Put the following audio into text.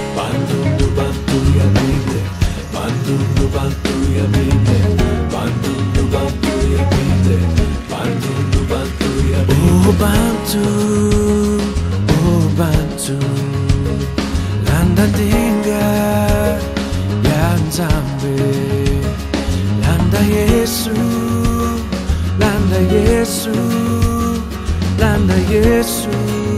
Bandundu bantu yamine, bandundu bantu yamine, bandundu bantu yamine, bandundu bantu yamine. Oh bantu, oh bantu, landa dinga yanzambe, landa Yesu, landa Yesu, landa Yesu.